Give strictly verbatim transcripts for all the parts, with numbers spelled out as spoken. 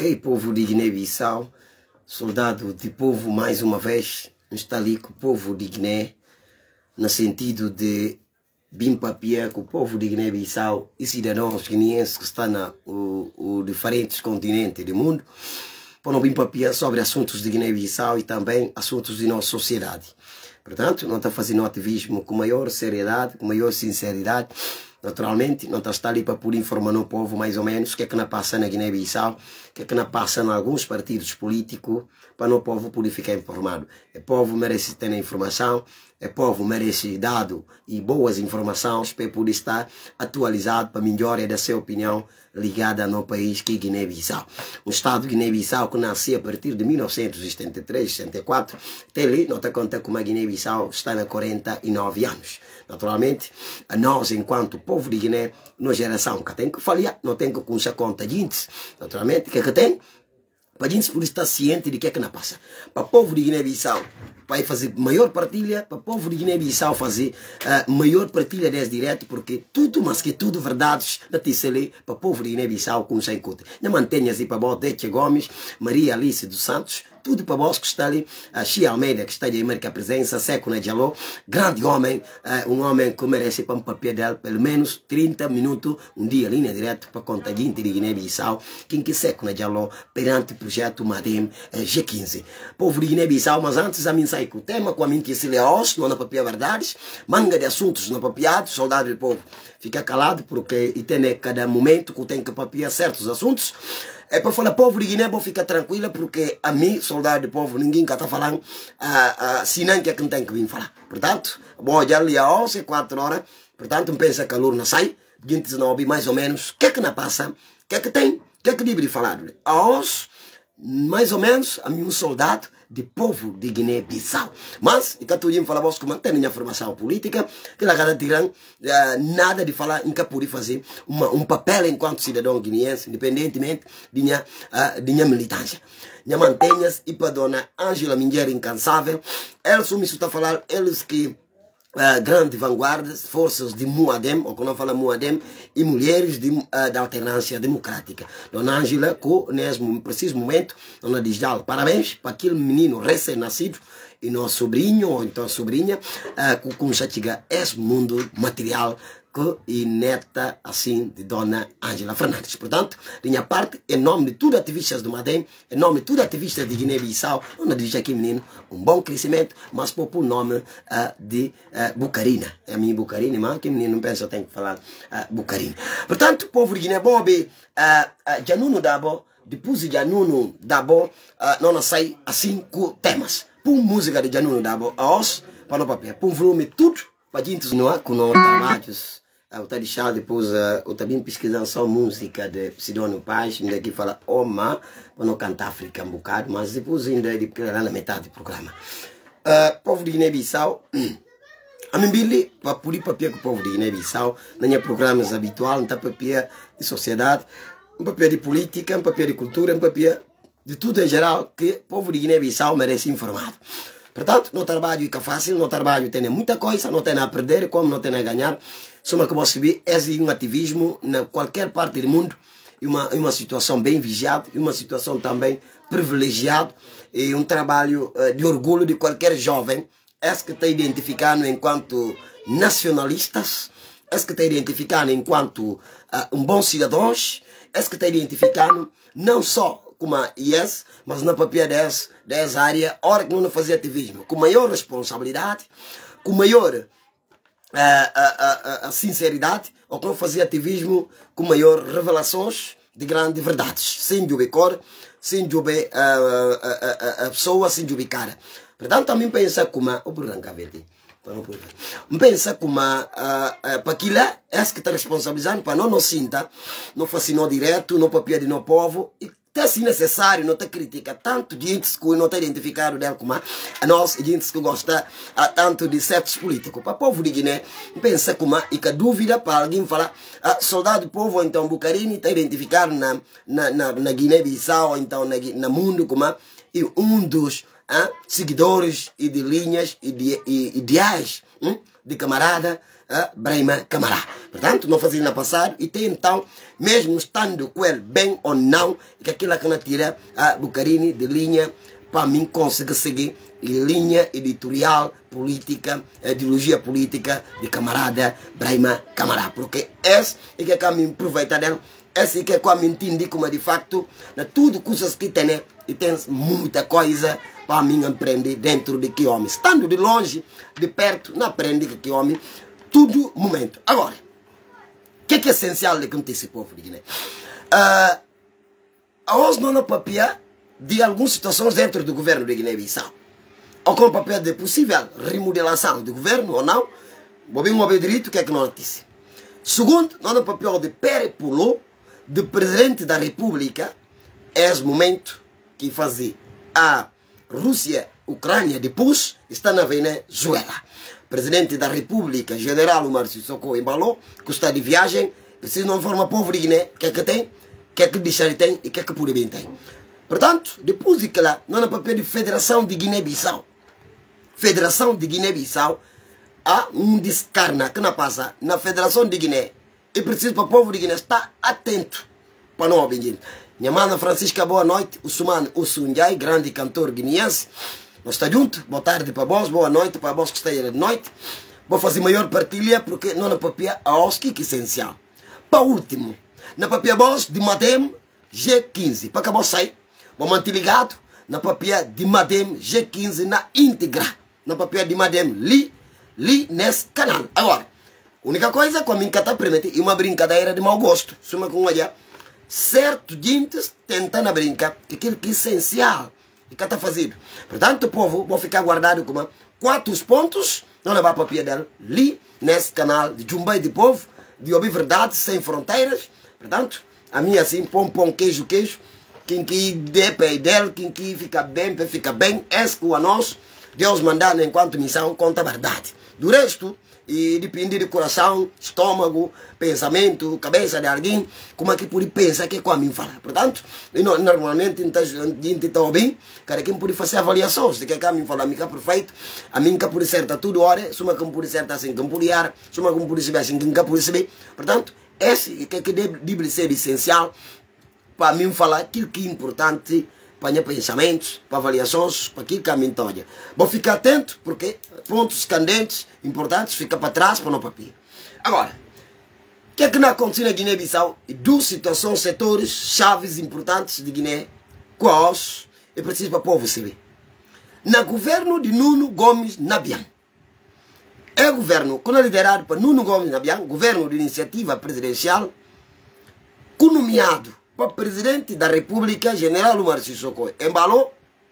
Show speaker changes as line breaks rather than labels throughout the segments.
Ok, povo de Guiné-Bissau, soldado de povo mais uma vez, está ali com o povo de Guiné, no sentido de bimpapia com o povo de Guiné-Bissau e cidadãos guineenses que estão nos diferentes continentes do mundo, para não bimpapia sobre assuntos de Guiné-Bissau e também assuntos de nossa sociedade. Portanto, não está fazendo ativismo com maior seriedade, com maior sinceridade. Naturalmente, não está ali para por informar no povo mais ou menos o que é que não passa na Guiné-Bissau, o que é que não passa em alguns partidos políticos, para o povo poder ficar informado. O povo merece ter a informação, o povo merece dado e boas informações para poder estar atualizado para melhorar da sua opinião ligada no país que é Guiné-Bissau. O Estado de Guiné-Bissau que nasceu a partir de mil novecentos e setenta e três, setenta e quatro, até ali, não te conta como a Guiné-Bissau está há quarenta e nove anos. Naturalmente, a nós, enquanto povo de Guiné, na geração que tem que falhar, não tem que começar conta de gente. Naturalmente, o que é que tem? Para a gente poder estar ciente de que é que não passa. Para o povo de Guiné-Bissau, para fazer maior partilha, para o povo de Guiné-Bissau fazer uh, maior partilha desse direto, porque tudo, mas que tudo verdades, da T C L, para o povo de Guiné-Bissau, como se encontra. Não mantenha-se para o Deche Gomes, Maria Alice dos Santos, tudo para vós que está ali, a Xia Almeida, que está de marca presença, Seco Nadjaló, grande homem, uh, um homem que merece para um papel dele, pelo menos trinta minutos, um dia linha direto para conta de Guiné-Bissau, quem que Seco Nadjaló, perante o projeto Madem uh, G quinze. Povo de Guiné-Bissau, mas antes a mim sai com o tema, com a mim que se leos, não na papel verdades, manga de assuntos não papiados, soldado do povo, fica calado, porque e tem cada momento que tem que papiar certos assuntos. É para falar, povo de Guiné, vou ficar tranquila, porque a mim, soldado de povo, ninguém que está falando, ah, ah, se não que é que não tem que vir falar. Portanto, bom, olhar ali a onze, quatro horas, portanto, não pensa que a lua não sai, gente não ouve mais ou menos, o que é que não passa, o que é que tem, o que é que deve falar. A onze, mais ou menos, a mim, um soldado de povo de Guiné-Bissau. Mas, e que tu ia falar, vos que mantém minha formação política, que lá cada tiram uh, nada de falar, em que poder fazer uma, um papel enquanto cidadão guineense, independentemente de minha, uh, de minha militância. Minha mantenhas e para a dona Ângela Mingueira Incansável, eles me está a falar, eles que Uh, grandes vanguardas, forças de Muadem, ou quando fala Muadem, e mulheres de, uh, da alternância democrática. Dona Ângela, que nesse preciso momento, Dona diz parabéns para aquele menino recém-nascido, e nosso sobrinho, ou então sobrinha, uh, que como já chega esse mundo material, que e neta assim de Dona Ângela Fernandes. Portanto, de minha parte, em nome de todos os ativistas do Madem, em nome de todos os ativistas de Guiné-Bissau, não diz aqui, menino, um bom crescimento, mas por o nome uh, de uh, Bucarina. É a minha Bucarina, mas que menino não pensa, eu tenho que falar uh, Bucarina. Portanto, povo de Guiné, bom, uh, uh, Januno Dabo, depois de Januno Dabo, uh, não sai assim com temas. Por música de Januno Dabo, a os, para no papel, por volume tudo, para gente não com os trabalhos. Eu estou deixando depois, uh, eu também pesquisando só música de Sidônio Paz, ainda aqui fala Oma, para não cantar África um bocado, mas depois ainda de lá na metade do programa. Uh, povo de Guiné-Bissau, a mim bili, para poder papel com o povo de Guiné-Bissau, na minha programas habitual, não está papel de sociedade, um papel de política, um papel de cultura, um papel de tudo em geral que o povo de Guiné-Bissau merece informado. Portanto, no trabalho fica fácil, no trabalho tem muita coisa, não tem a perder, como não tem a ganhar. Só que você vê, é um ativismo na qualquer parte do mundo, e uma, uma situação bem vigiada, e uma situação também privilegiada, e um trabalho uh, de orgulho de qualquer jovem, é que está identificando enquanto nacionalistas, é que está identificando enquanto uh, um bom cidadão, é que está identificando não só como a I E S, mas na papel dessa, dessa área, hora que não fazia ativismo, com maior responsabilidade, com maior uh, uh, uh, uh, sinceridade, ou que não fazia ativismo com maior revelações de grandes verdades, sem juber cor, sem juber a pessoa, sem juber cara. Portanto, também pensa como a... Oh, branca, verde. Pensa como a... Para aquilo é que está responsabilizando, para não nos sinta, não fascinou direto, não papel de no povo, e até se necessário, não te critica tanto gente que não está identificado dela como a nós, gente que gosta a, tanto de certos políticos. Para o povo de Guiné, pensa como a, e que a dúvida para alguém falar, a soldado do povo, então, Bucarini, está identificado na, na, na, na Guiné-Bissau, então, na, na mundo como a, e um dos a, seguidores e de linhas e de e, ideais hum, de camarada a Brahima Camará. Portanto, não fazia na passado e tem então, mesmo estando com ele bem ou não, que aquilo que não tira a Bucarini de linha, para mim consegue seguir linha editorial, política, ideologia política de camarada Brahima Camará. Porque esse é que a mim aproveita dele, esse é que a mim entende como de facto, na tudo coisas que tem, e tem muita coisa para mim aprender dentro de que homem. Estando de longe, de perto, não aprende que que homem, tudo momento. Agora, o que é, que é essencial de que esse povo de Guiné? Uh, a hoje não é papel de algumas situações dentro do governo de Guiné-Bissau. Ou com o papel de possível remodelação do governo ou não, vou bem mover direito, o que é que não notícia. Segundo, não é papel de peripulo de presidente da República, é esse momento que fazia a Rússia, Ucrânia, depois está na Venezuela. Presidente da República, General Umar Sissoko Embalo, que está de viagem, precisa não informar o povo de Guiné o que é que tem, o que é que deixar tem e o que é que por bem tem. Portanto, depois de que lá, não é papel de Federação de Guiné-Bissau. Federação de Guiné-Bissau, há um descarna que não passa na Federação de Guiné. E preciso para o povo de Guiné estar atento para não ouvir. Minha mana Francisca, boa noite. O Suman Usunjai, grande cantor guineense. Nós estamos juntos. Boa tarde para vós, boa noite para vós que estão aí de noite. Vou fazer maior partilha porque não é papel a Oski que é essencial. Para último, na papel voz de Madem G quinze. Para que vós sair, vou manter ligado na papel de Madem G quinze na íntegra. Na papel de Madem li, li nesse canal. Agora, a única coisa que a minha está permite é uma brincadeira de mau gosto. Suma com olhar. Certo, gente tentando brincar, que aquilo que é essencial e que está fazendo. Portanto, o povo vai ficar guardado como quatro pontos, não levar para a pia dela, li nesse canal de Jumbai de Povo, de ouvir verdade sem fronteiras. Portanto, a minha assim, pão, pão, queijo, queijo, quem que dê pé dele, quem que fica bem, fica bem, esse que a nós, Deus mandando enquanto missão, conta a verdade. Do resto, e depende de coração, estômago, pensamento, cabeça de alguém, como é que pode pensar que é com a mim falar. Portanto, não, normalmente a gente está ouvindo, cada quem pode fazer avaliações de que é a mim falar, a mim que é perfeito, a mim que pode ser tudo hora, suma que pode ser assim, que pode ar, suma que pode ser assim, que pode ser. Portanto, esse é que deve ser essencial para mim falar aquilo que é importante para meus pensamentos, para avaliações, para aquilo que a mim olha. Vou ficar atento, porque pontos candentes, importantes, fica para trás, para não papel. Agora, o que é que não aconteceu na Guiné-Bissau? E duas situações, setores, chaves importantes de Guiné, quais é preciso para o povo saber. No governo de Nuno Gomes Nabian. É governo, quando é liderado por Nuno Gomes Nabian, governo de iniciativa presidencial, nomeado para o presidente da República, General Umar Sissoko Embalo,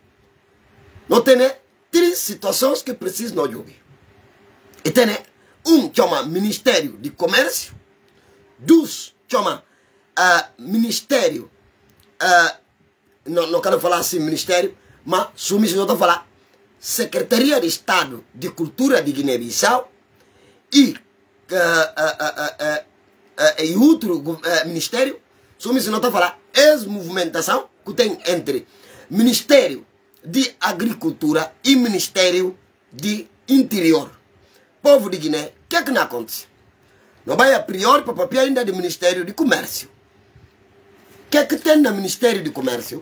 não tem três situações que precisam não ouvir. E tem um chama Ministério de Comércio, dois chama uh, Ministério, uh, não, não quero falar assim Ministério, mas sumiço não estou a falar Secretaria de Estado de Cultura de Guiné-Bissau e, uh, uh, uh, uh, uh, e outro uh, Ministério. Sumiço não está a falar ex-movimentação que tem entre Ministério de Agricultura e Ministério de Interior. Povo de Guiné, o que é que não acontece? Não vai a priori para o papel ainda do Ministério de Comércio. O que é que tem no Ministério de Comércio?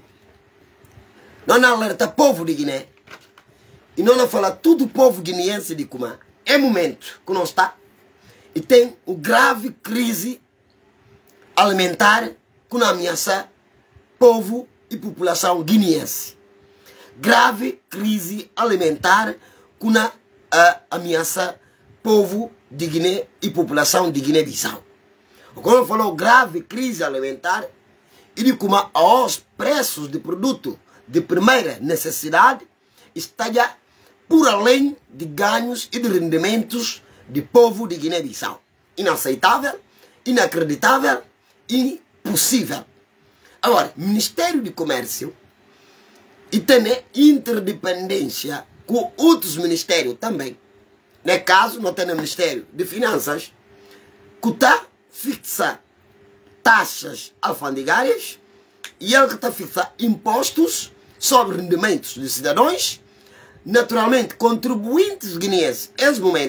Não alerta povo de Guiné. E não fala tudo o povo guineense de como é momento que não está. E tem uma grave crise alimentar que não ameaça povo e população guineense. Grave crise alimentar que não uh, ameaça povo de Guiné e população de Guiné-Bissau. Quando falou grave crise alimentar, e como os preços de produto de primeira necessidade está já por além de ganhos e de rendimentos de povo de Guiné-Bissau. Inaceitável, inacreditável, impossível. Agora, Ministério de Comércio e tem interdependência com outros ministérios também. No caso, não tem o Ministério de Finanças, que está fixa taxas alfandegárias e ele que está fixa impostos sobre rendimentos dos cidadãos, naturalmente contribuintes guineenses, nesse momento,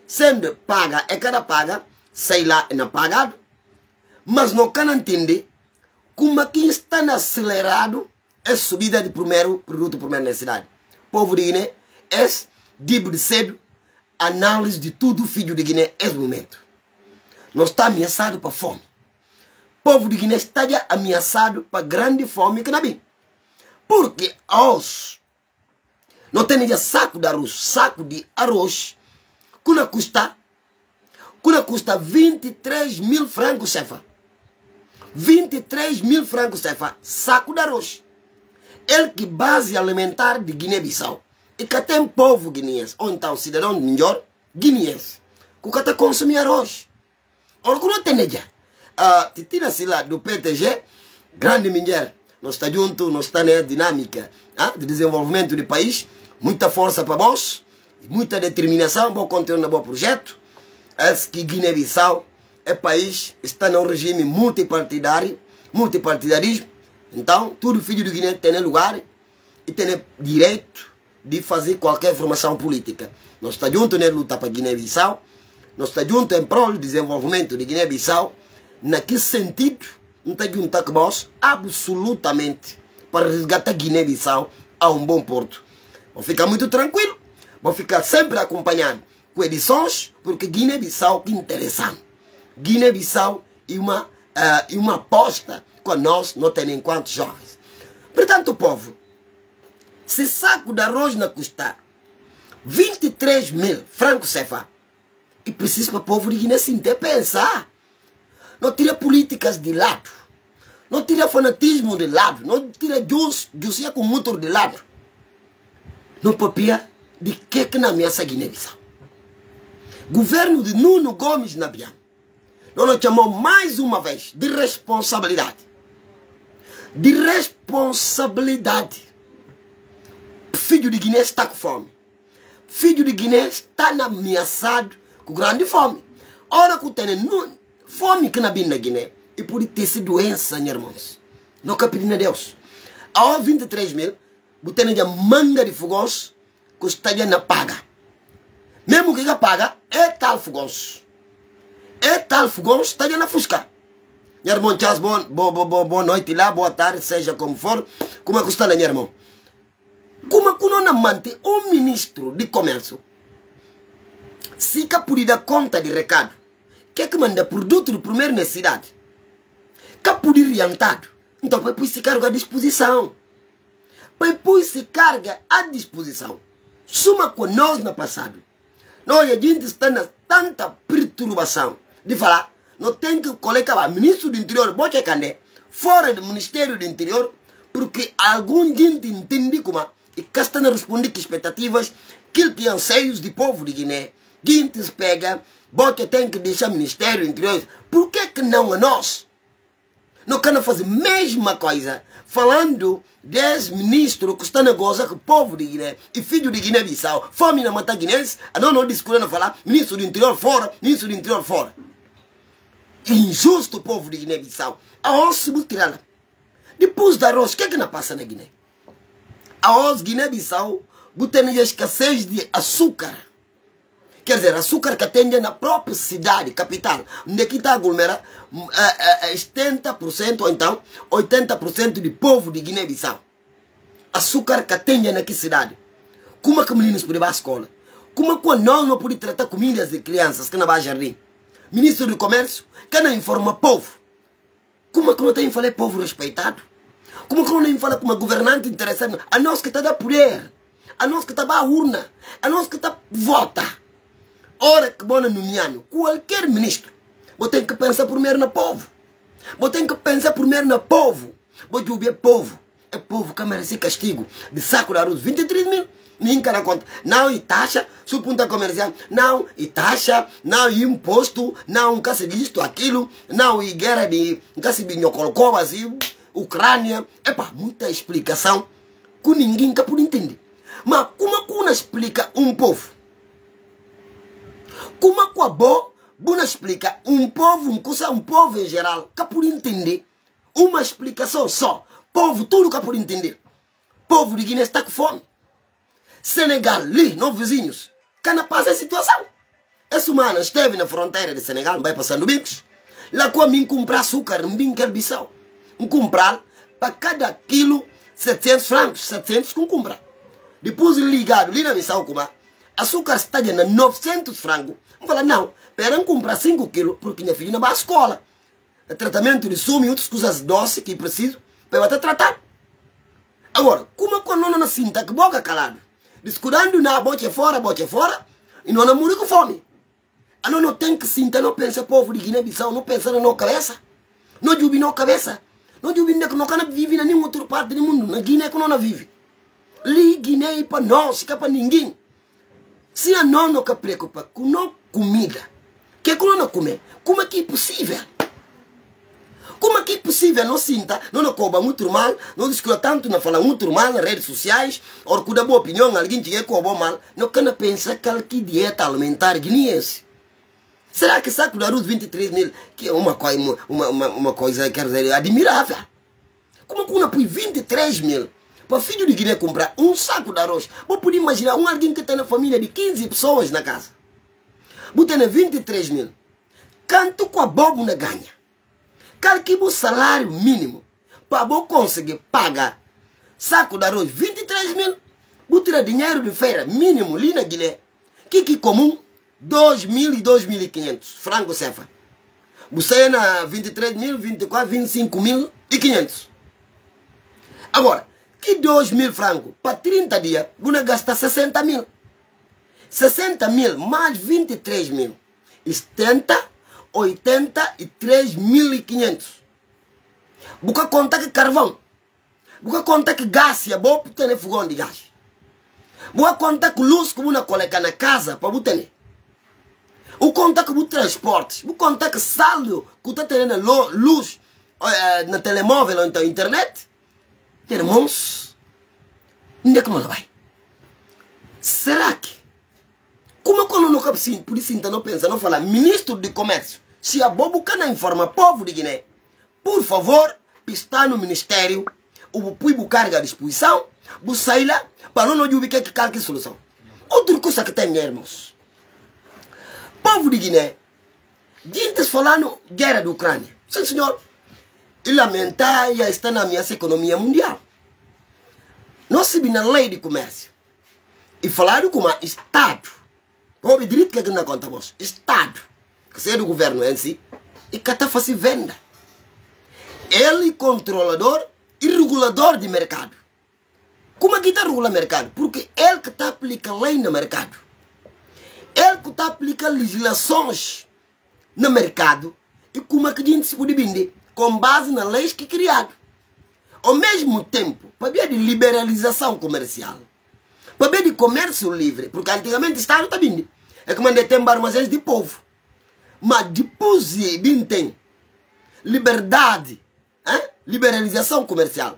sendo paga, é cada paga, sei lá, é não pagado, mas não can entender como aqui está acelerado a subida de primeiro produto, primeira necessidade. O povo de Guiné é tipo de cedo, análise de tudo, filho de Guiné, é o momento. Não está ameaçado para fome. O povo de Guiné está já ameaçado para grande fome que não é. Porque aos não tem já saco de arroz, saco de arroz, que custa, que custa vinte e três mil francos cefa. vinte e três mil francos cefa, saco de arroz. Ele que base alimentar de Guiné-Bissau. E que tem povo guineense, ou então cidadão melhor, guineense, que está consumir arroz. Ora, que não tem já. Uh, tira-se lá do P T G, grande mulher, nós está junto, nós está na dinâmica uh, de desenvolvimento do país, muita força para nós, muita determinação, bom conteúdo, bom projeto. Esse que Guiné-Bissau é país, está num regime multipartidário, multipartidarismo. Então, todo filho de Guiné tem lugar e tem direito de fazer qualquer formação política. Nós estamos juntos na luta para Guiné-Bissau, nós estamos juntos em prol do desenvolvimento de Guiné-Bissau. Naquele sentido, não está junto com nós absolutamente para resgatar Guiné-Bissau a um bom porto. Vou ficar muito tranquilo, vou ficar sempre acompanhado com edições, porque Guiné-Bissau que interessante. Guiné-Bissau é uma, uh, uma aposta que nós não temos enquanto jovens. Portanto, povo, se saco de arroz não custar vinte e três mil francos cefa, e precisa para o povo de Guiné se pensar. Não tira políticas de lado, não tira fanatismo de lado, não tira justiça com motor de lado. Não papia de que que na ameaça Guiné-Bissau. Governo de Nuno Gomes Nabian, nós nos chamou mais uma vez de responsabilidade. De responsabilidade. Filho de Guiné está com fome. Filho de Guiné está ameaçado com grande fome. Ora que tem fome que na Guiné e por ter essa doença, meus irmãos. Não quer pedir a Deus. Há vinte e três mil, você já manga de fogões que está já na paga. Mesmo que já paga, é tal fogões. É tal fogões, está já na fusca. Meu irmão, tchau, boa, boa, boa, boa noite lá, boa tarde, seja como for. Como é que está lá, meu irmão? Como é que não mantém o ministro de comércio? Se que por dar conta de recado, que é que manda produto de primeira necessidade, que por ir orientado, então para pôr esse cargo à disposição. Para pôr esse carga à disposição. Suma com nós no passado. Nós a gente está na tanta perturbação de falar, não tem que colocar o ministro do interior, bote candé, fora do Ministério do Interior, porque algum gente entende como e que está a responder que expectativas que ele tem anseios de povo de Guiné. Gente pega, bote tem que deixar o Ministério do Interior. Por que que não a nós? Não queremos fazer a mesma coisa, falando dos ministros que estão a gozar com o povo de Guiné e filho de Guiné-Bissau. Fome na mata guinense, a não não discutindo falar, ministro do interior fora, ministro do interior fora. Injusto o povo de Guiné-Bissau. A osso tirá-la. Depois da arroz, o que é que não passa na Guiné? A osso Guiné-Bissau, tem a escassez de açúcar. Quer dizer, açúcar que atende na própria cidade, capital, onde aqui está aglomerado setenta por cento ou então oitenta por cento do povo de Guiné-Bissau. Açúcar que atende naquela cidade. Como é que meninos podem ir à escola? Como é que nós não podemos tratar comidas de crianças que não vão ao jardim? Ministro do Comércio, que não informa o povo. Como é que não tem que falar povo respeitado? Como é que não tem que falar com uma governante interessante? A nós que está a poder, a nós que está a urna, a nós que está a votar. Ora que bom nomeando qualquer ministro, você tem que pensar primeiro no povo. Você tem que pensar primeiro no povo. Você ouvir povo. É povo que merece castigo. De saco de arroz, vinte e três mil. Nem cara conta. Não, e taxa, subpunta comercial. Não, e taxa. Não, e imposto. Não, nunca se isto, aquilo. Não, e guerra de. Nunca se binhocolcou, assim. Ucrânia. Epa, muita explicação que ninguém pode entender. Mas como é que uma explica um povo? Como é que a boa, boa explica um povo, um coisa, um povo em geral, que por entender uma explicação só. Povo, tudo que por entender. Povo de Guiné está com fome. Senegal, ali, não vizinhos, que não passa a situação. Essa semana esteve na fronteira de Senegal, vai passando bicos. Lá com a mim comprar açúcar, não vim quer Bissau. Um comprar para cada quilo setecentos francos, setecentos com comprar. Depois ligado ali na Bissau, como açúcar está na novecentos francos. Eu falo, não, para comprar cinco quilos, porque minha filha não vai à escola. O tratamento de sumo e outras coisas doces que preciso para eu até tratar. Agora, como quando não na cinta, que boca calado, descuidando na bote fora, bote fora, e não namora com fome. A não, não tem que sinta, não pensa povo de Guiné-Bissau, não pensa na nossa cabeça. Não jubi na cabeça. Não jubi que não can vive na nenhuma outra parte do mundo. Na Guiné que não vive. Ali Guiné é para nós, que é para ninguém. Se a não não se preocupa com não comida, que é que não comer? Como é que é possível? Como é que é possível? Não sinta, não não cobra muito mal, não discute tanto, não fala muito mal nas redes sociais, ou com a boa opinião, alguém que cobra mal, não can pensa que dieta alimentar guineense. Será que saco de arroz vinte e três mil, que é uma coisa, uma, uma, uma coisa quer dizer, admirável? Como que uma põe vinte e três mil para filho de Guiné comprar um saco de arroz? Vou poder imaginar um alguém que tem na família de quinze pessoas na casa. Vou ter vinte e três mil. Quanto com a bobo na ganha? Calcule o salário mínimo para vou conseguir pagar saco de arroz vinte e três mil. Vou ter dinheiro de feira mínimo ali na Guiné. Que que comum? dois mil e dois mil e quinhentos francos cefa. Você na vinte e três mil, vinte e quatro, vinte e cinco mil e quinhentos. Agora, que dois mil francos para trinta dias, você gasta sessenta mil. sessenta mil mais vinte e três mil. setenta, oitenta e três mil e quinhentos. Você conta que carvão. Você conta que gás, é bom para ter fogão de gás. Você conta que luz que você coloca na casa para você ter. O conta que o transporte, o conta que saldo que está tendo luz uh, na telemóvel ou na internet, irmãos, onde é que não vai? Será que, como quando não cabe sim, por isso então não pensa, não fala, ministro de comércio, se a bobo cana informa povo de Guiné, por favor, está no ministério, o puibo carga à disposição, o sair lá, para não dizer que calque solução. Outra coisa que tem, irmãos. Povo de Guiné, gente falando guerra da Ucrânia. Sim, senhor. E lamentar já está na ameaça economia mundial. Nós sabemos na lei de comércio. E falaram como Estado. Houve direito que não conta vos. Estado. Que seja do governo em si. E que está fazendo venda. Ele controlador e regulador de mercado. Como é que está regulando o mercado? Porque ele que está aplicando lei no mercado. Ele que está aplicando legislações no mercado e como é que a gente se pode vender com base nas leis que criado. Ao mesmo tempo, para ver de liberalização comercial, para ver de comércio livre, porque antigamente o Estado está vindo, é como tem armazéns de povo. Mas depois de tem liberdade, hein? Liberalização comercial.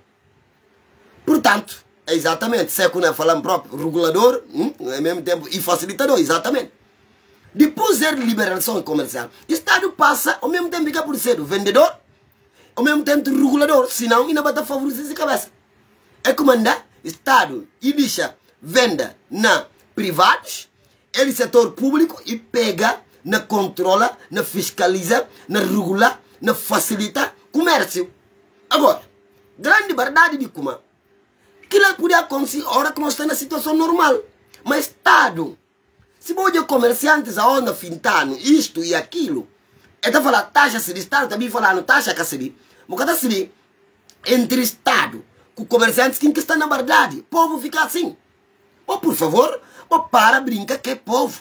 Portanto, é exatamente, se é que nós falamos próprio, regulador, hum, ao mesmo tempo, e facilitador, exatamente. Depois de liberação comercial, o Estado passa, ao mesmo tempo, fica por ser o vendedor, ao mesmo tempo, o regulador, senão, ainda vai estar favorecendo a cabeça. É comandar, Estado, e deixa venda na privados, ele setor público, e pega, na controla, na fiscaliza, na regula, na facilita comércio. Agora, grande verdade de como que lá podia acontecer a hora que nós estamos na situação normal. Mas Estado, se você comerciantes a onda fintando isto e aquilo, está falando taxa se de Estado, também falando taxa que se de, mas cada se entre Estado, com comerciantes que estão na verdade, o povo fica assim. Ou por favor, ou para brincar que é povo.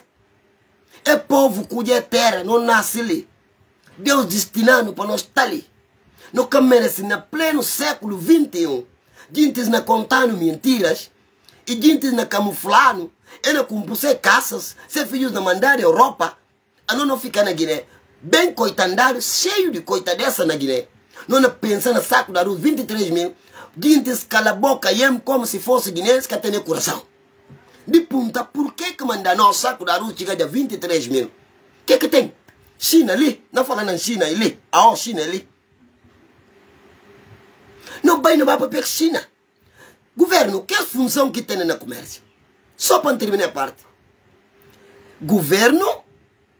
É povo cuja terra não nasce ali. Deus destinando para nós estar ali. Não que merece na pleno século vinte e um. Gente na contando mentiras e gente na camuflando e na compusar caças, ser filhos na mandar Europa, a não ficar na Guiné, bem coitandado, cheio de coitadessa na Guiné. Não pensa na saco da rua vinte e três mil, gente cala a boca e como se fosse guinense que tem coração. De punta, por que que manda nosso saco da rua chega de vinte e três mil? O que que tem? China ali, não falando em China ali, a China ali. Não vai não vai para a China. Governo, que é a função que tem no comércio? Só para terminar a parte. Governo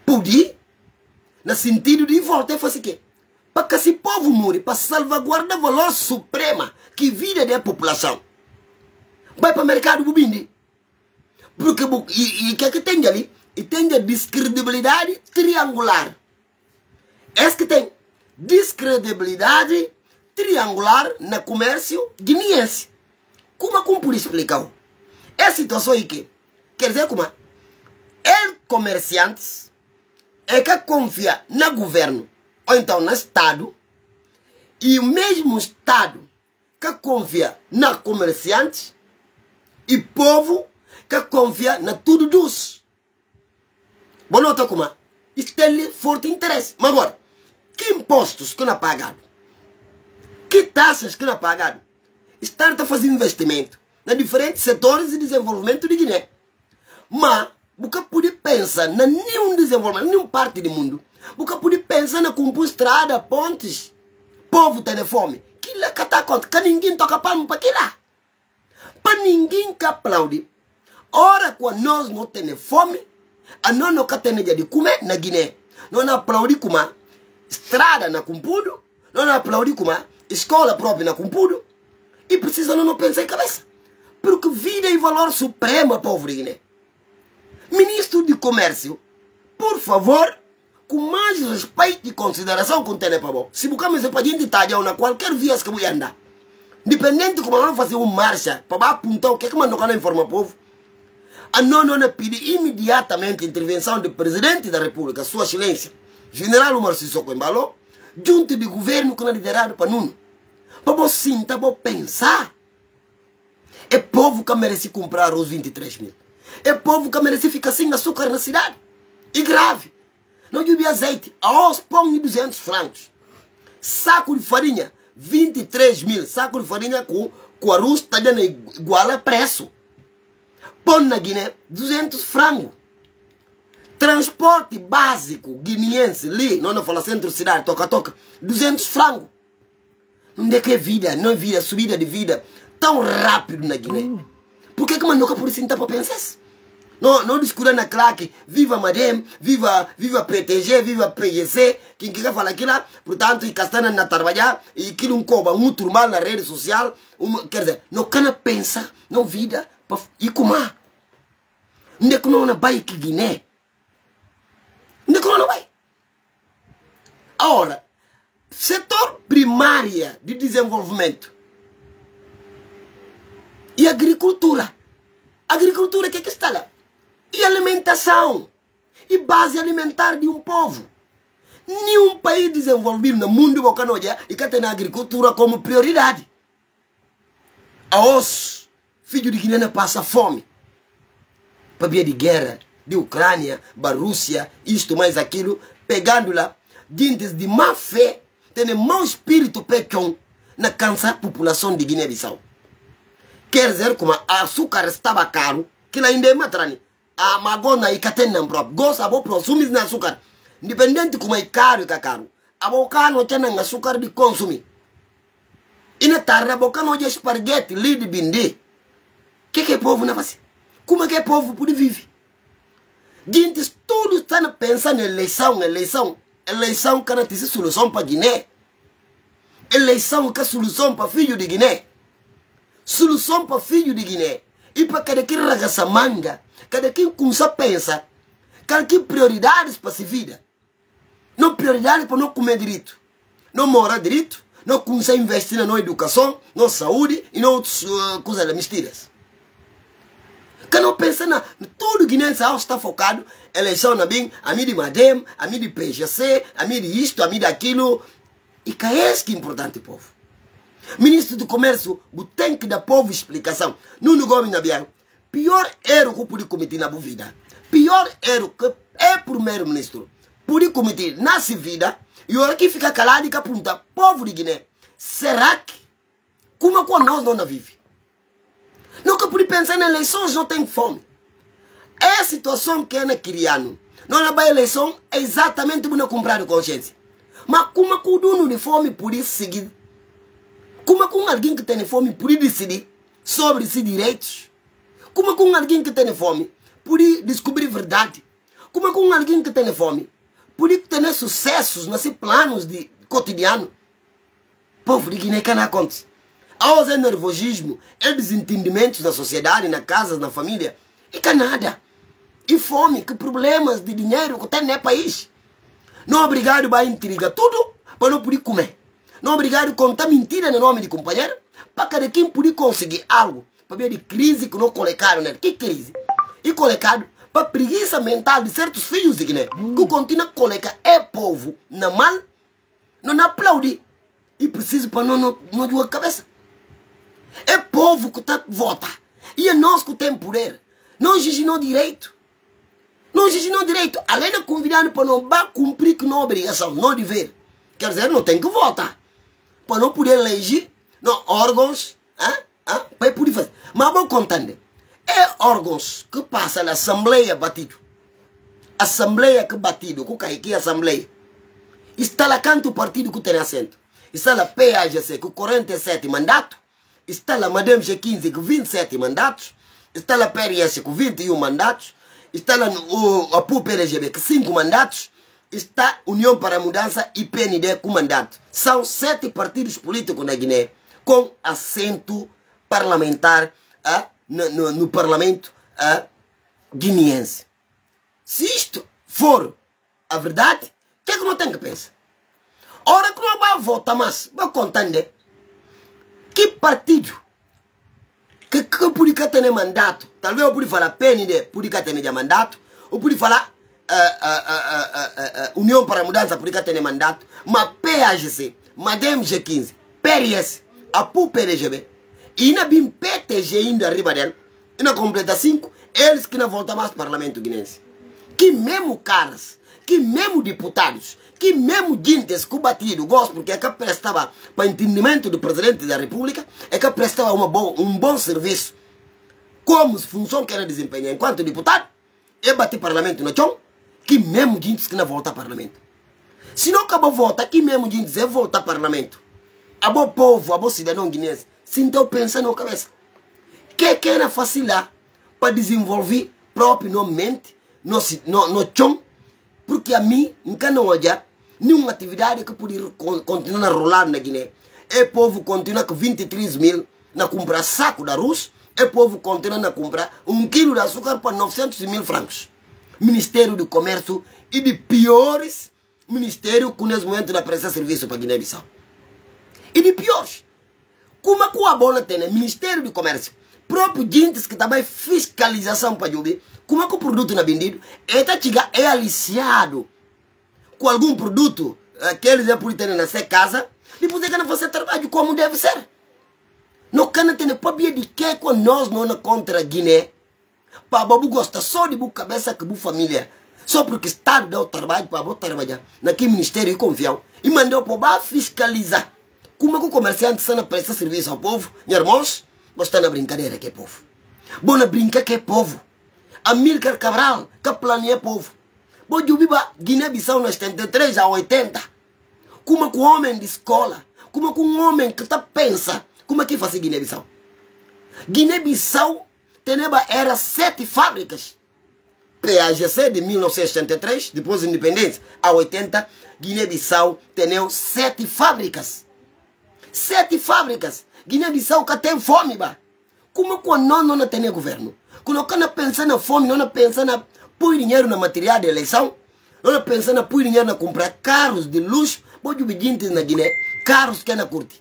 Pude, no sentido de volta e fazer o quê? Para que esse povo morre, para salvaguardar o valor supremo que vida da população. Vai para o mercado do bindi. Porque o que é que tem ali? E tem a descredibilidade triangular. É que tem descredibilidade triangular no comércio guineense. Como é que eu posso explicar? É a situação aí que, quer dizer como é? É comerciantes é que confia no governo ou então no Estado e o mesmo Estado que confia na comerciantes e povo que confia na tudo dos. Bom, nota como é? Isso tem forte interesse. Mas agora, que impostos que não é pagado? Que taxas que não é pagado? Estar a fazer investimento em diferentes setores de desenvolvimento de Guiné. Mas, você pode pensar em nenhum desenvolvimento, nenhuma parte do mundo. Você pode pensar na compor estrada, pontes. Povo tem fome. Que lá que está conta? Que ninguém toca palmo para que lá. Para ninguém que aplaude. Ora, quando nós não temos fome, a nós não temos de comer na Guiné. Nós não aplaudimos como estrada na compudo. Nós não aplaudimos como escola própria na compudo. E precisa não pensar em cabeça. Porque vida e valor supremo, povo de Guiné. Ministro de Comércio, por favor, com mais respeito e consideração que tem para bom. Se você me para gente detalhar na qualquer via que você andar, independente de como vamos fazer uma marcha para apontar o que é que mandou não informa o povo, a não não pedir imediatamente a intervenção do presidente da República, Sua Excelência, General Omar Sissoko Embalo, junto do governo que é liderado para nós. Para você sentar, para pensar. É povo que merece comprar os vinte e três mil. É povo que merece ficar sem açúcar na cidade. E grave. Não devia azeite. Aos pão de duzentos francos. Saco de farinha, vinte e três mil. Saco de farinha com, com arroz está dando igual a preço. Pão na Guiné, duzentos francos. Transporte básico guineense, ali, não fala centro-cidade, toca-toca, duzentos francos. Não é que é vida, não é vida, subida de vida tão rápido na Guiné. Por que que man nunca por sentar para pensar? Não, não discutir na claque, viva Madem, viva, viva P T G, viva P G C, quem quer falar aquilo, portanto, e Castana na trabalhar, e aquilo um coba muito mal na rede social, um, quer dizer, não quer pensar, não vida, e como é? Não é que não vai que Guiné. Não é que não vai. Agora, setor primário de desenvolvimento e agricultura. Agricultura, o que é que está lá? E alimentação. E base alimentar de um povo. Nenhum país desenvolvido no mundo e que tem a agricultura como prioridade. Os filhos de Guiné passam fome. Para via de guerra, de Ucrânia, da Rússia, isto mais aquilo, pegando lá, diante de má fé, tem mau espírito pequeno na cansar a população de Guiné-Bissau. Quer dizer, como o açúcar estava caro, que ainda é matrani. A magona e catena próprio. Gosta a boa consumir na açúcar. Independente como é caro e caro. A boca não tem açúcar de consumir. E na tarde a boca não tem esparguete, li de bindi. O que que é povo na face? Como é que é povo pode viver? Gente, todos estão pensando em eleição, eleição. Eleição que não tem solução para Guiné. Eleição que é solução para filho de Guiné. Solução para filho de Guiné. E para cada quem ragaça manga, cada quem começa pensa, cada quem prioridades para se vida. Não prioridades para não comer direito. Não morar direito. Não começar a investir na educação, na saúde e não outras uh, coisas mentiras. Que não pensa na... Todo guinense está focado. Eleição na bem, a mim de Madem, a mim de P G C, a mim de isto, a mim daquilo. E que é isso que é importante, povo. Ministro do Comércio, tem que dar povo explicação. Nuno Gomes Nabian, pior erro que eu pude cometer na vida. Pior erro que é primeiro-ministro pude cometer na vida. E hora que fica calado e que aponta, povo de Guiné, será que, como é que nós não vive? Nunca pude pensar nas eleições, não tem fome. É a situação que é na criando. Não na eleição é exatamente para comprar consciência. Mas como é que o dono de fome pode seguir? Como é que alguém que tem fome pode decidir sobre seus direitos? Como é que alguém que tem fome pode descobrir verdade? Como é que um alguém que tem fome pode ter sucessos nesses planos de cotidiano? Povo de Guiné que não acontece. Há o nervosismo, é desentendimentos na sociedade, na casa, na família. E que nada. E fome, que problemas de dinheiro que tem no país. Não obrigado a intrigar tudo para não poder comer. Não obrigado a contar mentira no nome de companheiro para cada quem poder conseguir algo. Para ver de crise que não colocaram, né? Que crise? E colocado para preguiça mental de certos filhos de Guiné. Hum. Que continua a colocar é povo na mal, não aplaude. E precisa para não, não, não doer a cabeça. É povo que está vota. E é nós que temos poder. Não exigimos direito. Não exigimos direito. Além de convidar para não cumprir com a obrigação, não dever. Quer dizer, não tem que votar. Para não poder eleger não, órgãos. Hein? Hein? Para poder fazer. Mas vou contando. É órgãos que passam na Assembleia batido. Assembleia que batido. Que cai aqui a Assembleia. Está lá canto o partido que tem assento. Está lá P A G C com quarenta e sete mandatos. Está lá Madame G quinze com vinte e sete mandatos. Está lá P R S com vinte e um mandatos. Está lá o, a P U P L G B com cinco mandatos. Está União para a Mudança e P N D com mandato. São sete partidos políticos na Guiné com assento parlamentar ah, no, no, no parlamento ah, guineense. Se isto for a verdade, o que é que não tem que pensar? Ora que não vai votar mais, vai contando que partido que, que podia ter mandato, talvez eu podia falar P N D, podia ter mandato, ou podia falar uh, uh, uh, uh, uh, União para a Mudança, podia ter mandato, mas P A G C, Madame G quinze, P R S, a P U P L G B, e ainda bem P T G ainda arriba dela, e na completa cinco, eles que não voltam mais para o Parlamento guinense. Que mesmo caras, que mesmo deputados, que mesmo gente que o batido gosto, porque é que prestava para entendimento do Presidente da República, é que prestava uma bom, um bom serviço, como função que era desempenhar enquanto deputado, e bater Parlamento no chão, que mesmo gente que não volta ao Parlamento. Se não acabou votar, que mesmo gente que volta ao Parlamento, a bom povo, a bom cidadão guinense, se então pensa na cabeça, que que era fácil lá para desenvolver próprio no mente, no, no, no chão, porque a mim, nunca não olhar, nenhuma atividade que podia continuar a rolar na Guiné. E o povo continua com vinte e três mil na comprar saco de arroz, e o povo continua a comprar um quilo de açúcar para novecentos mil francos. Ministério do Comércio e de piores ministérios que nesse momento não presta serviço para Guiné-Bissau. E de piores. Como é que a bola tem, né? Ministério do Comércio, próprio gente que também fiscalização para Jubi, como é que o produto não é vendido? É, é aliciado com algum produto uh, que eles já podem ter na sua casa, depois é que não fazer trabalho como deve ser. Não can ter para de que com nós não contra a Guiné, para babu gosta só de boa cabeça que boa família, só porque o Estado dá o trabalho para botar trabalhar naquele ministério e confiar e mandou para fiscalizar. Como é que o comerciante está a prestar serviço ao povo? Meus irmãos, você está na brincadeira que é povo. Bom na brinca que é povo. Amílcar Cabral, que planeia povo. Bom, eu vivo Guiné-Bissau nos setenta e três a oitenta. Como é que um homem de escola, como é que um homem que tá pensa, como é que faz Guiné-Bissau? Guiné-Bissau era sete fábricas. P A G C de mil novecentos e setenta e três, depois da independência, a oitenta, Guiné-Bissau tem sete fábricas. Sete fábricas. Guiné-Bissau que tem fome, bah. Como é que nós não tem governo? Quando não pensa na fome, não pensa na pôr dinheiro na material de eleição, não pensa na pôr dinheiro na comprar carros de luxo, pode subir gente na Guiné, carros que é na corte.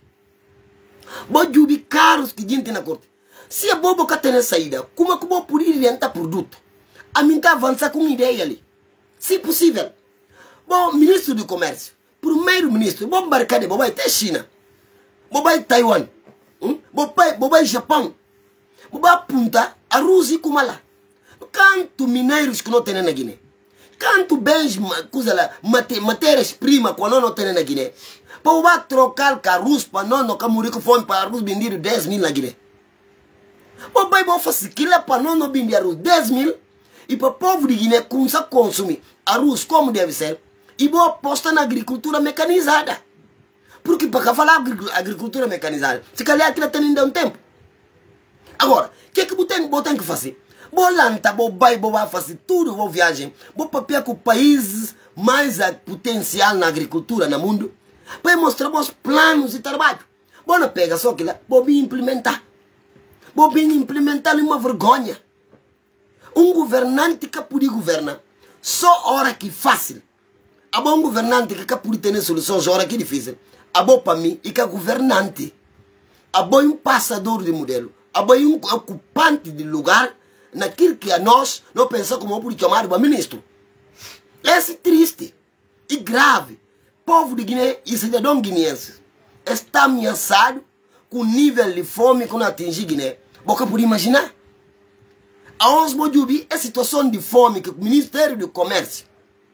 Pode subir carros que gente na corte. Se a bobo que tem saída, como é que vou poder orientar produto? A mim está avançar com uma ideia ali. Se possível. Bom, ministro do Comércio, primeiro-ministro, bom embarcar, bom vai até China, bom vai Taiwan, hum? bom vai Japão, bom vai apontar a Rússia e Kumala. Quanto mineiros que não tem na Guiné? Quanto bens, matérias-primas que não tem na Guiné? Para trocar carros para não não morrer com fome para arroz vendido dez mil na Guiné. Para pai vou fazer aquilo para não não vender arroz dez mil e para o povo de Guiné começar a consumir arroz como deve ser e vou apostar na agricultura mecanizada. Porque para falar agricultura mecanizada, se calhar aquilo tem ainda um tempo. Agora, o que é que você tem que fazer? Bolanta, bo vai, bo vai fazer tudo, bo viagem. Bo papel com o país mais potencial na agricultura no mundo. Para mostrar os planos de trabalho. Bo não pega só que lá, bo bem implementar. Bo bem implementar uma vergonha. Um governante que pode governar só hora que fácil. A bom governante que pode ter soluções hora que difícil. A bom para mim e que é governante. A bom um passador de modelo. A bom um ocupante de lugar naquilo que a nós não pensamos como por chamar o ministro. Esse é triste e grave. Povo de Guiné e cidadão guineense está ameaçado com o nível de fome que não atinge Guiné. Você pode imaginar? A nós mojubi é a situação de fome que o Ministério do Comércio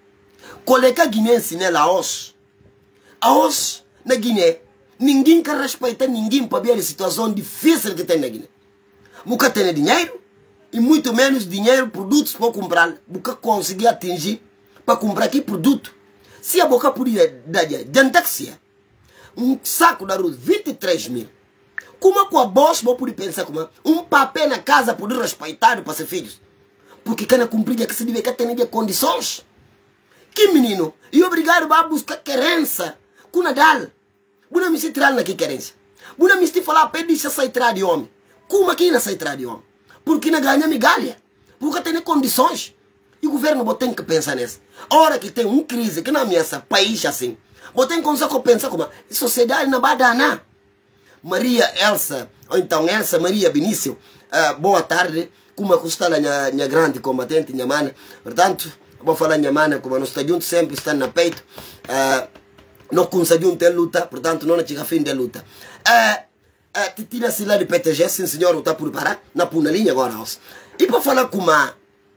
coloca guineense nela a nós. A nós, na Guiné, ninguém quer respeitar ninguém para ver a situação difícil que tem na Guiné. Nunca tem dinheiro e muito menos dinheiro, produtos para comprar. Nunca conseguir atingir para comprar aquele produto. Se a boca podia dar de um saco de arroz, vinte e três mil. Como com a bolsa, vou poder pensar como um papel na casa poder respeitar para seus filhos. Porque quem não cumprir que se deve que tem condições. Que menino, e obrigado a buscar querência com Nadal. Buna me se tirar na que querência. Buna me se falar, pede se sair de homem. Como aqui não sai de homem? Porque não ganha migalha. Porque tem condições. E o governo tem que pensar nisso. A hora que tem uma crise que não ameaça país assim, tem que pensar como a sociedade não vai dar nada. Maria Elsa, ou então Elsa Maria Benício, uh, boa tarde. Como custa a minha, minha grande combatente, minha mana. Portanto, vou falar minha mana, como nós estamos juntos, sempre está no peito. Uh, não conseguimos ter luta, portanto, não chega a fim de luta. Uh, uh, Titina-se lá de P T G, sim senhor, está por parar, na punalinha agora. E para falar com a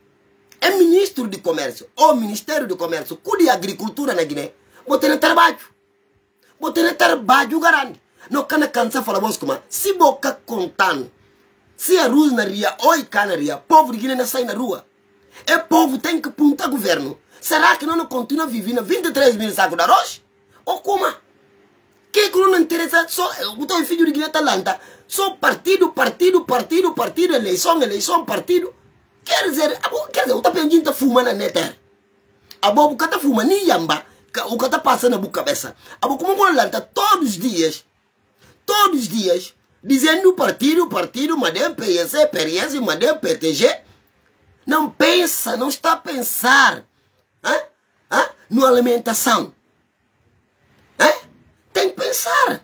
é ministro de comércio, ou Ministério do Comércio, cu de agricultura na Guiné, botei no trabalho. Botei no trabalho, garante. Não cana cansa falar vos como, se boca contando, se a luz na ria, oi cá na ria, povo de Guiné não sai na rua. É povo tem que apontar governo. Será que não, não continua vivendo vinte e três mil sacos de arroz? Ou como? Que que não interessa, só o teu filho de Guiné Talanta, só partido, partido, partido, partido, eleição, eleição, partido. Quer dizer, quer dizer, o tapendinho está fumando na neta. A boca está fumando, nem yamba, o que está passando na boca cabeça. A boca como lanta todos os dias, todos os dias, dizendo partido, partido, madem P S, P R S, madem P T G. Não pensa, não está a pensar hein? Hein? Na alimentação. Hein? Tem que pensar.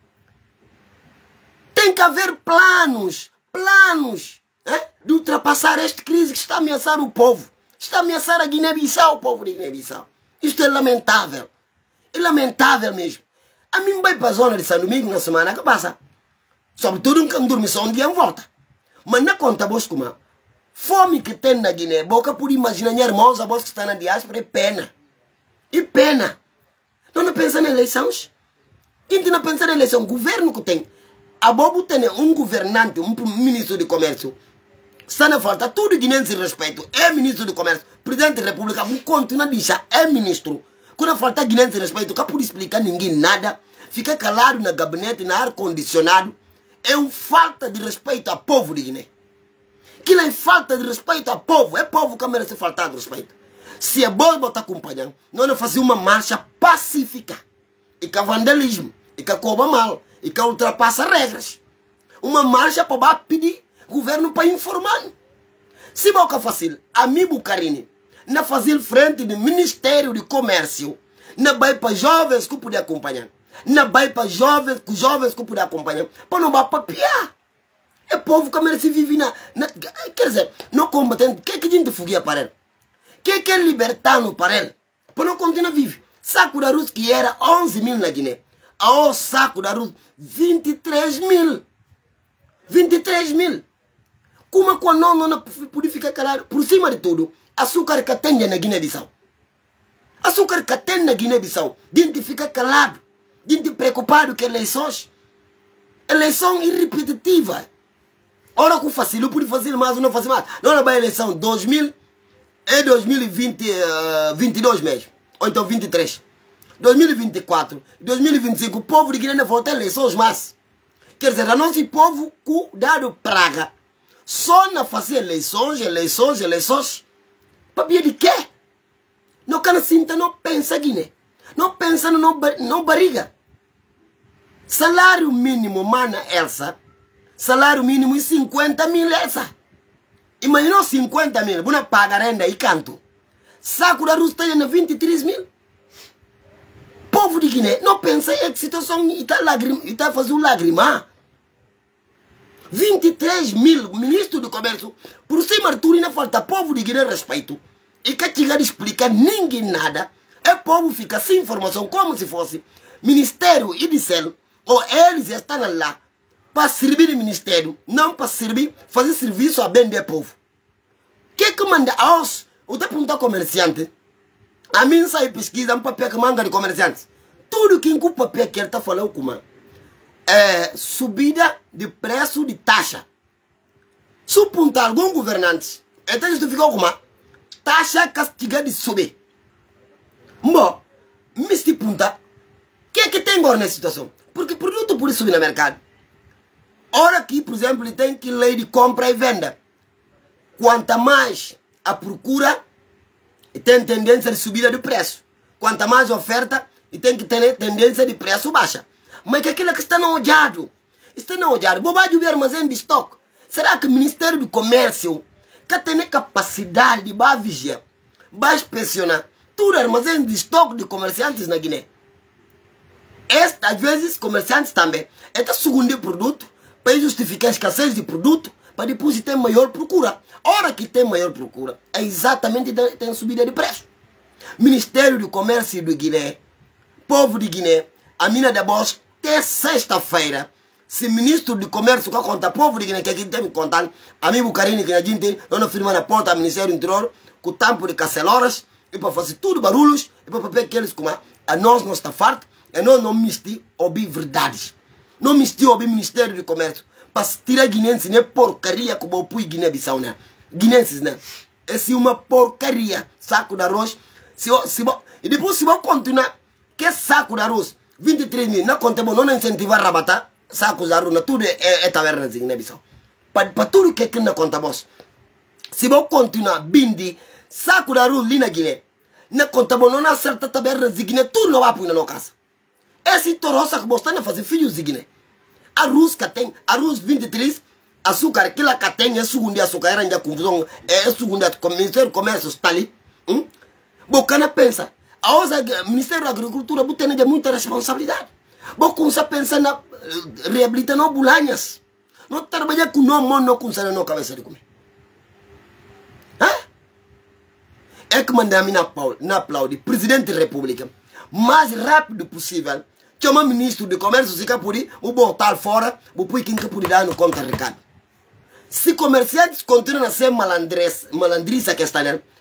Tem que haver planos, planos. É? De ultrapassar esta crise que está a ameaçar o povo. Está a ameaçar a Guiné-Bissau, o povo de Guiné-Bissau. Isto é lamentável. É lamentável mesmo. A mim vai para a zona de São Domingo na semana que passa. Sobretudo um cão dorme só um dia em volta. Mas na conta, vos como fome que tem na Guiné, boca por imaginar irmãos, a voz que está na diáspora, é pena. E pena. Não não pensa nas eleições? Quem não pensa na eleição? O governo que tem. A bobo tem um governante, um ministro de comércio. Está na falta, tudo guineense respeito. É ministro do comércio, presidente da república, vou continuar a dizer, é ministro. Quando falta guineense respeito, não pode explicar ninguém nada. Fica calado no gabinete, no ar-condicionado. É uma falta de respeito ao povo de Guiné. Aquilo é falta de respeito ao povo. É povo que merece faltar de respeito. Se é bom botar acompanhando, nós fazer uma marcha pacífica. E que vandalismo, e que cobra mal, e que ultrapassa regras. Uma marcha para pedir governo para informar. Se boca fácil, amigo Carini, na fazer frente do Ministério do Comércio, na vai para jovens que poder acompanhar, na vai para jovens que jovens que poder acompanhar, para não vai papiar. É povo que merece viver na, na quer dizer, não combatente, que que a gente fogueia para ele? Que que é libertando para ele? Para não continuar viver. Saco de arroz que era onze mil na Guiné, ao saco de arroz vinte e três mil. vinte e três mil. Como quando não, não pode ficar calado? Por cima de tudo, açúcar que tem na Guiné-Bissau. Açúcar que tem na Guiné-Bissau. Gente fica calado. Gente preocupado com eleições. Eleição irrepetitiva. Ora com facilito, pode fazer mais ou não fazer mais. Não vai eleição dois mil e dois mil e vinte, uh, vinte e dois mesmo. Ou então vinte e três. dois mil e vinte e quatro. dois mil e vinte e cinco, o povo de Guiné não volta a eleições mais. Quer dizer, a nosso povo, com dado praga, Só na fazer eleições, eleições, eleições. Para ver de quê? Não cana sinta, não pensa Guiné. Não pensa no não barriga. Salário mínimo, mana Elsa. Salário mínimo é cinquenta mil, Elsa. Imagina cinquenta mil, você paga renda e canto. Saco da arroz está na vinte e três mil. Povo de Guiné, não pensa em que situação está tá fazendo lágrima. vinte e três mil, ministro do comércio, por cima de tudo, ainda falta povo de Guiné respeito. E que chegar a explicar ninguém nada, o povo fica sem informação, como se fosse ministério e disseram, ou eles estão lá para servir o ministério, não para servir, fazer serviço a bem do povo. O que que manda aos, o te pergunta comerciante, a mim sai pesquisa um papel que manda de comerciantes. Tudo que o papel que ele está falando como é subida de preço de taxa. Se apontar algum governante, então isso fica como taxa castiga de subir. Bom, me se pergunta, o que é que tem agora nessa situação? Porque produto pode subir no mercado. Ora que, por exemplo, tem que lei de compra e venda. Quanto mais a procura, tem tendência de subida de preço. Quanto mais oferta, tem que ter tendência de preço baixa. Mas que aquilo que está no olhado, está no olhado, bobagem de armazém de estoque. Será que o Ministério do Comércio que tem capacidade de vigiar, vai inspecionar todo armazém de estoque de comerciantes na Guiné? Esta, às vezes, comerciantes também. Este segundo produto, para justificar a escassez de produto, para depois ter maior procura. Hora que tem maior procura, é exatamente tem subida de preço. Ministério do Comércio do Guiné, povo de Guiné, a mina da Bosch, até sexta-feira, se ministro do Comércio que conta povo de Guiné, que aqui tem me contando, a mim Bucarini, que a gente não firma na porta do Ministério do Interior, com o tempo de caceloras, e para fazer tudo barulhos, e para papel que eles comam, a nós não está farto, e nós não mistimos ouvir verdades. Não mistimos ouvir Ministério do Comércio, para tirar guinenses, né, porcaria como o Pui Guiné-Bissau, né? Guinenses, né? Essa é uma porcaria, saco de arroz. Se, se, e depois se vou continuar, que saco de arroz, vinte e três mil, não conta bom, não incentivar a rabatar, saco de arroz, tudo é, é, é taverna de Guiné-Bissau. Para tudo que aqui não conta bom. Se vou continuar, bindi, saco de arroz ali na Guiné, não conta bom, não acerta taverna de Guiné, tudo não vai para na casa. Esse toroça que você está fazendo filhos de Guiné. Arroz que tem, arroz vinte e três, açúcar, aquilo que tem, é segundo açúcar, era ainda confusão, é segundo o Ministério do Comércio está ali. Hum? Bocana pensa, o Ministério da Agricultura tem muita responsabilidade. Bocana pensa na reabilitar não bulanhas. Não trabalhar com não mão, não com não cabeça de comer. Hã? É que manda a mim na aplaudir, Presidente da República, mais rápido possível, chama o Ministro do Comércio, se quer poder, o botar fora, o pôr quem quer poder dar no conta recado. Se comerciantes continuam a ser malandriça que está nele,